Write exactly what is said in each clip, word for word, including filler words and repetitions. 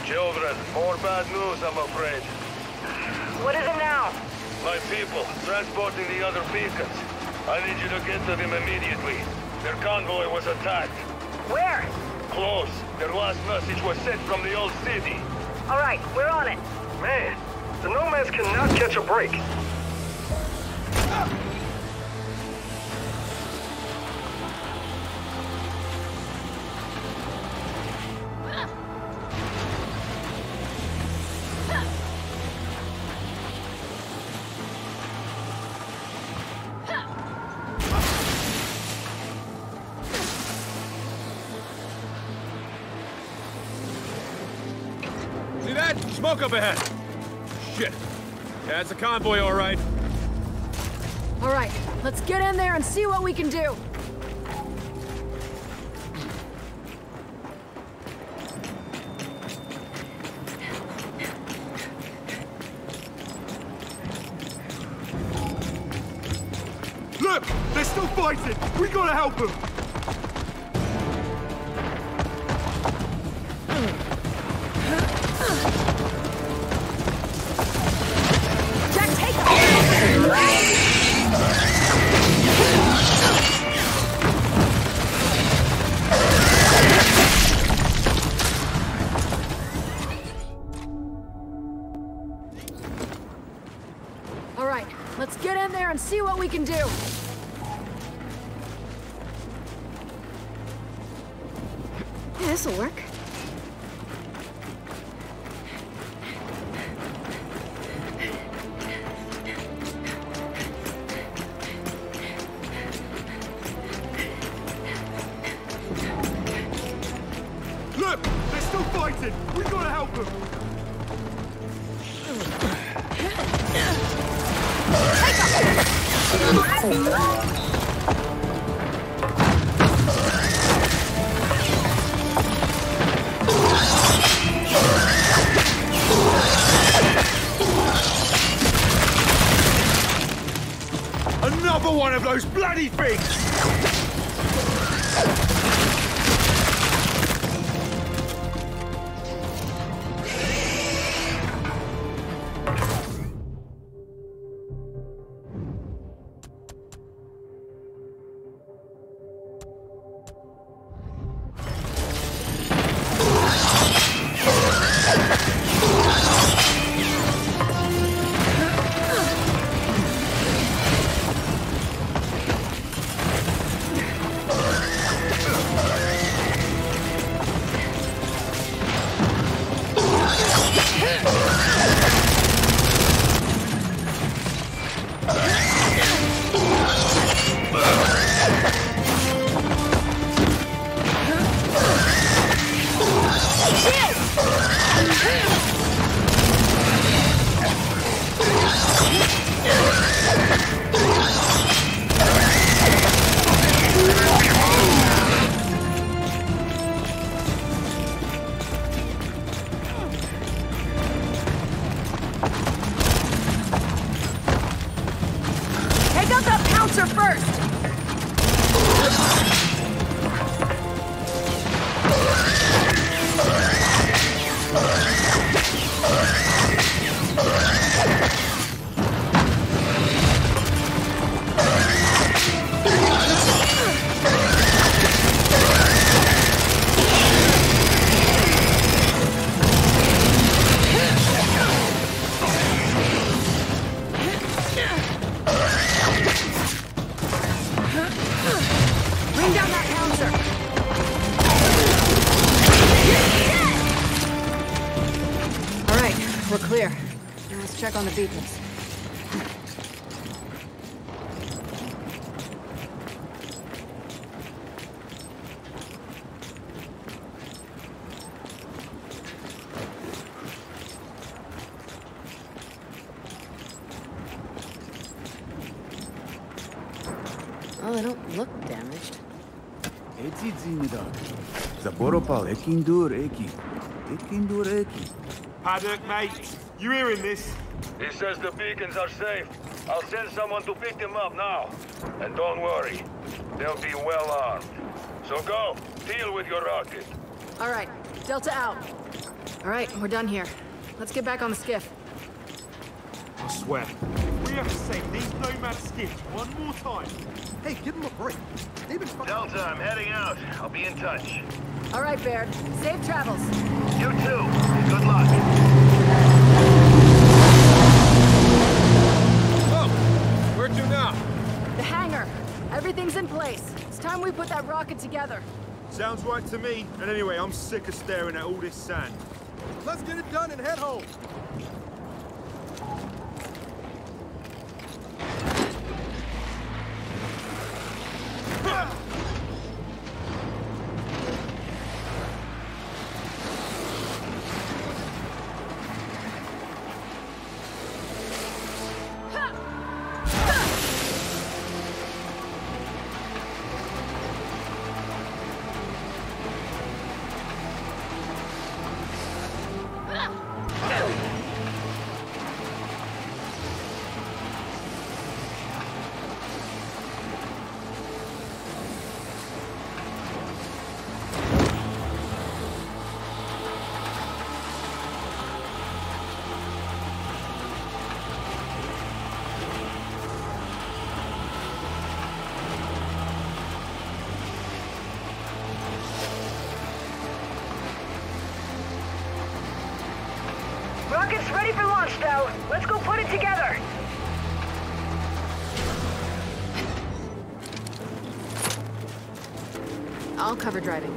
Children, more bad news, I'm afraid. What is it now? My people, transporting the other beacons. I need you to get to them immediately. Their convoy was attacked. Where? Close. Their last message was sent from the old city. All right, we're on it. Man, the Nomads cannot catch a break. See that? Smoke up ahead! Shit. Yeah, it's a convoy, all right. All right, let's get in there and see what we can do. Look! They're still fighting! We gotta help them! Jack, take them! All right, let's get in there and see what we can do. Yeah, this'll work. Look! They're still fighting! We gotta help them! Another one of those bloody things! Take out that pouncer first! Bring down that pouncer! All right, we're clear. Now let's check on the beacons. Oh, they don't look damaged. Paddock, mate, you hearing this? He says the beacons are safe. I'll send someone to pick them up now. And don't worry, they'll be well armed. So go, deal with your rocket. All right, Delta out. All right, we're done here. Let's get back on the skiff. I swear. We have to say these nomad skiffs one more time. Hey, give them a break. They've been fucking... Delta, I'm heading out. I'll be in touch. All right, Baird. Safe travels. You too. Good luck. Oh! Where to now? The hangar. Everything's in place. It's time we put that rocket together. Sounds right to me. And anyway, I'm sick of staring at all this sand. Let's get it done and head home. Rocket's ready for launch, though. Let's go put it together. I'll cover driving.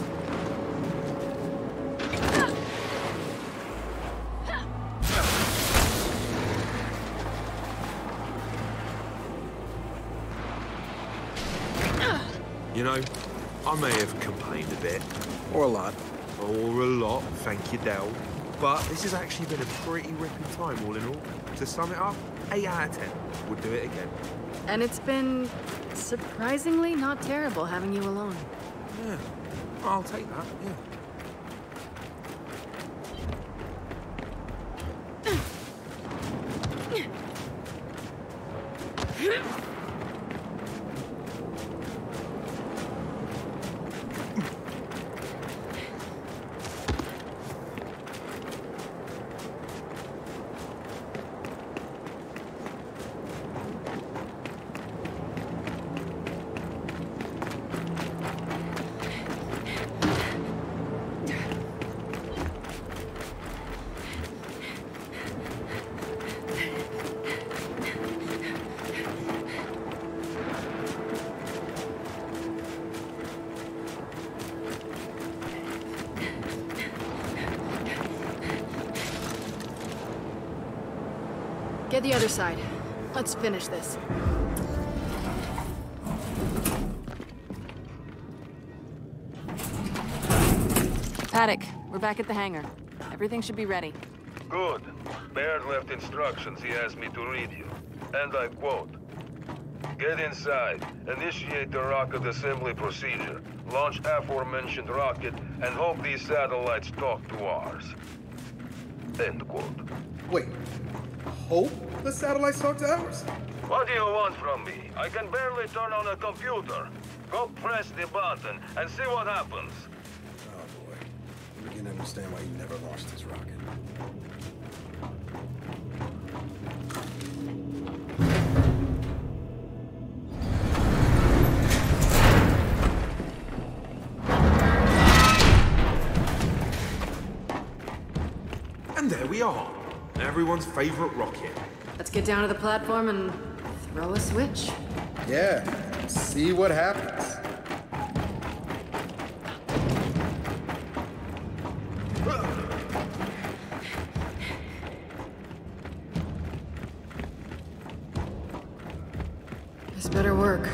You know, I may have complained a bit. Or a lot. Or a lot, thank you, Del. But this has actually been a pretty ripping time, all in all. To sum it up, eight out of ten. Would do it again. And it's been surprisingly not terrible having you alone. Yeah, I'll take that, yeah. Get the other side. Let's finish this. Paddock, we're back at the hangar. Everything should be ready. Good. Baird left instructions he asked me to read you. And I quote, "Get inside, initiate the rocket assembly procedure, launch aforementioned rocket, and hope these satellites talk to ours." End quote. Wait. Hope the satellites talk to ours? What do you want from me? I can barely turn on a computer. Go press the button and see what happens. Oh boy. We can understand why he never launched his rocket. And there we are. Everyone's favorite rocket. Let's get down to the platform and throw a switch. Yeah, see what happens. This better work.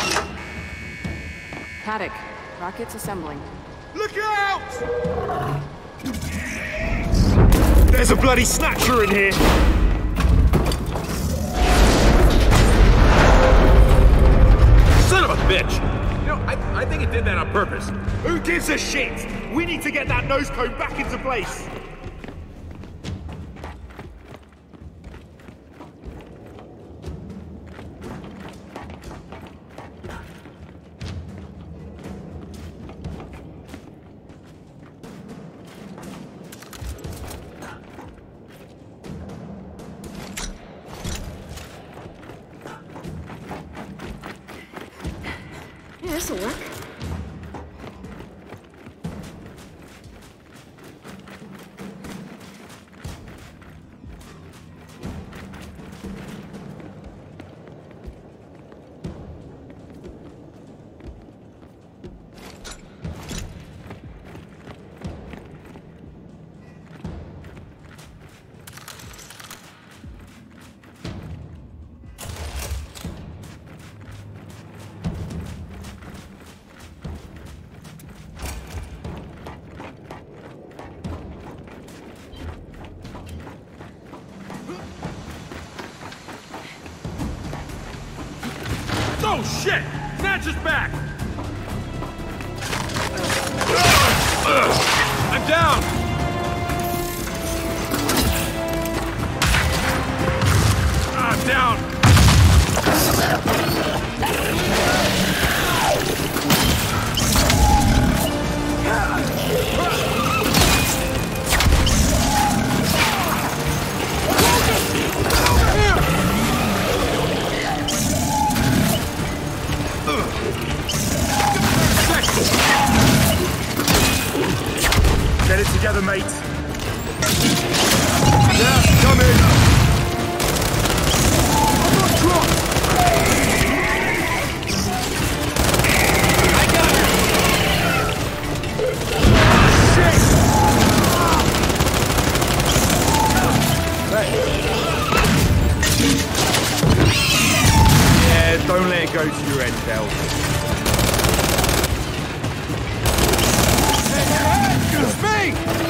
Paddock, rocket's assembling. Look out! There's a bloody snatcher in here! Son of a bitch! You know, I, I think it did that on purpose. Who gives a shit? We need to get that nose cone back into place! this'll work. Oh, shit! Snatch is back! I'm down! I'm down! Get it together, mates. Yeah, come in. I'm not drunk. I got her. Shit! Yeah, don't let it go to your head, Del. It's me!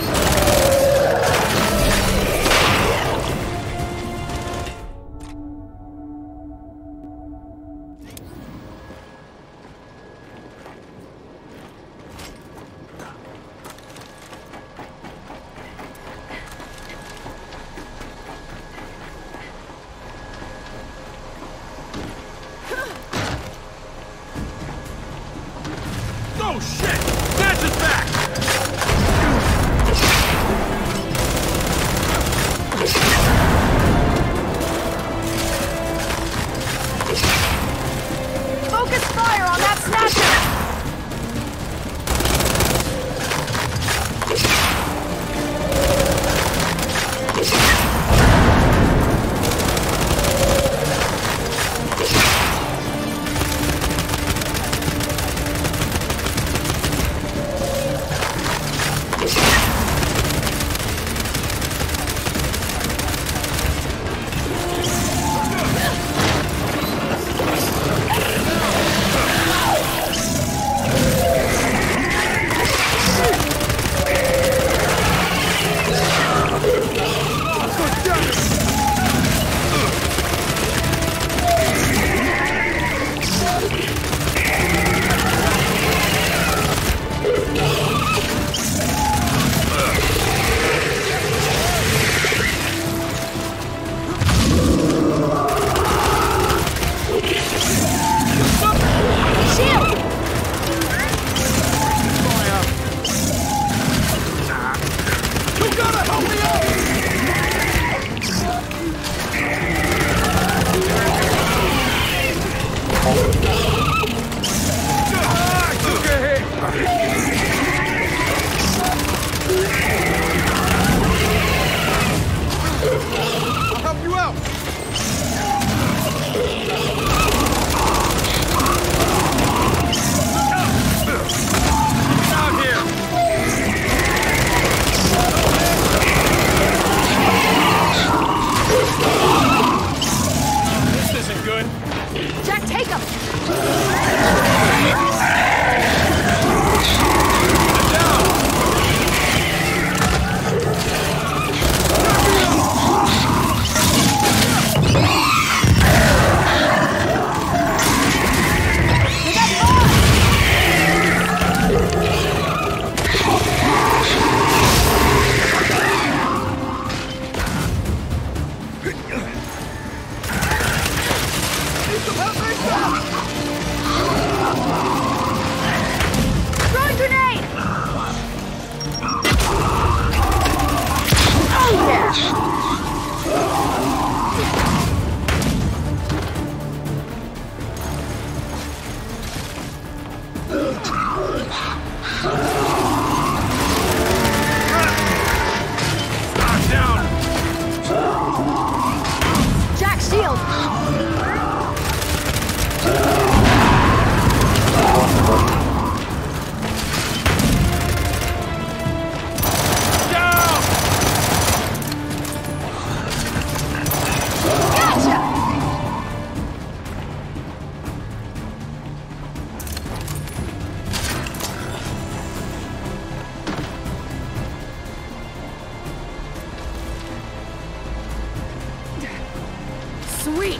Sweet!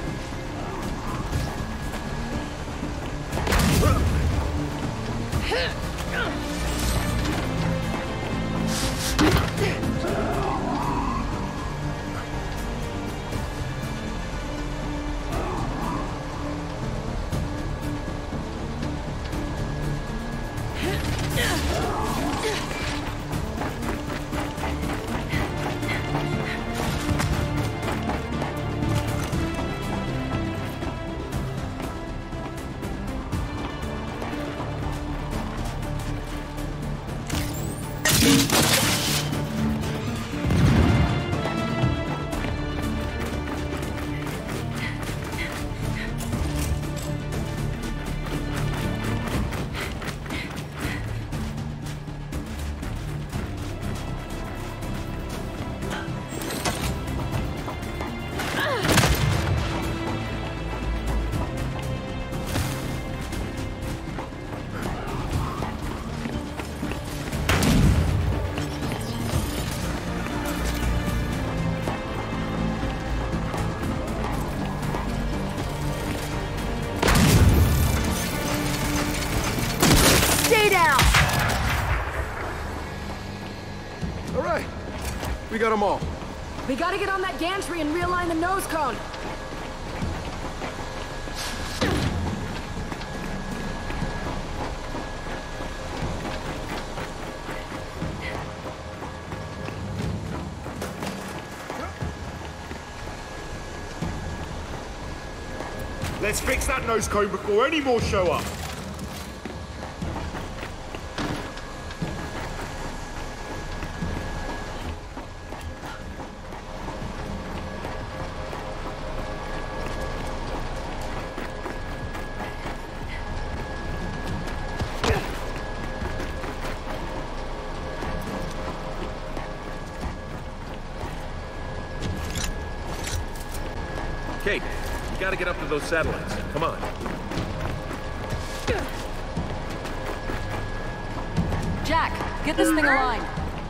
We got them all. We gotta get on that gantry and realign the nose cone. Let's fix that nose cone before any more show up. Kate, you gotta get up to those satellites. Come on. Jack, get this thing aligned.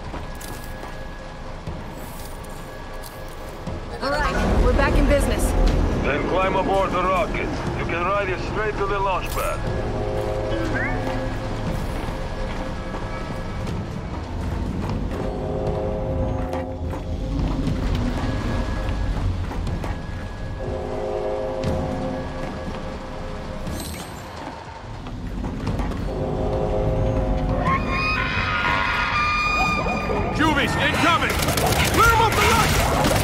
All right, we're back in business. Then climb aboard the rocket. You can ride it straight to the launch pad. Incoming! Clear him up the light!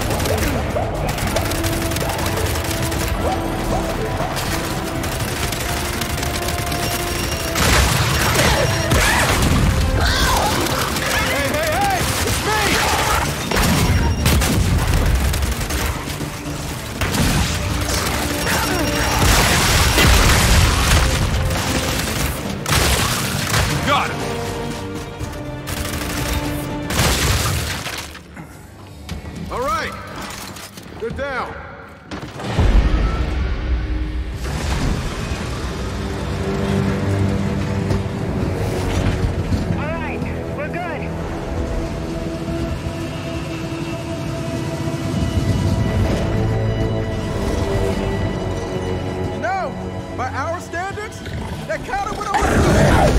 Hey, hey, hey! It's me! Got him! All right. They're down. All right, we're good. You know, by our standards, that kind of went over the head.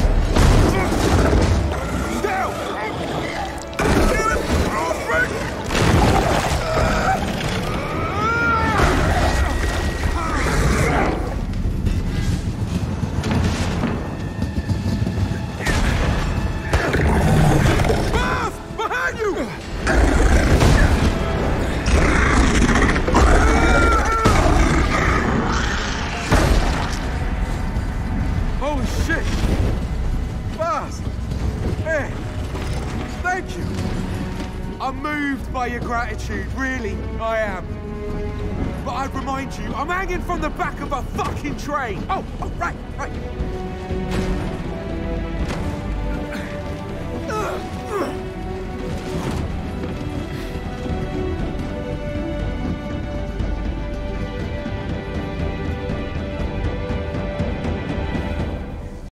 Down. Get it? Oh, Frank. Holy shit! Buzz! Man, thank you! I'm moved by your gratitude, really, I am. But I'd remind you, I'm hanging from the back of a fucking train! Oh, oh, right, right. Ugh.